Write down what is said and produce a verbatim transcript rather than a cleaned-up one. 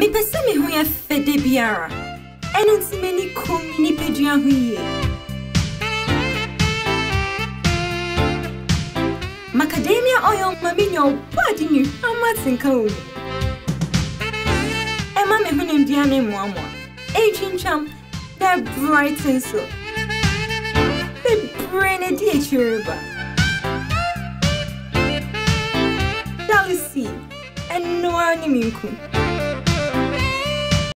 Me pese me hu ye fede biara. Eno nti meni kum ni pedua hu ye. Macadamia oil mami nyo body ni amatinka o. Emma me hu ni diane moamo. Aging cham that bright and so. Be brain e di chiriba. Dalisi and no ani minku.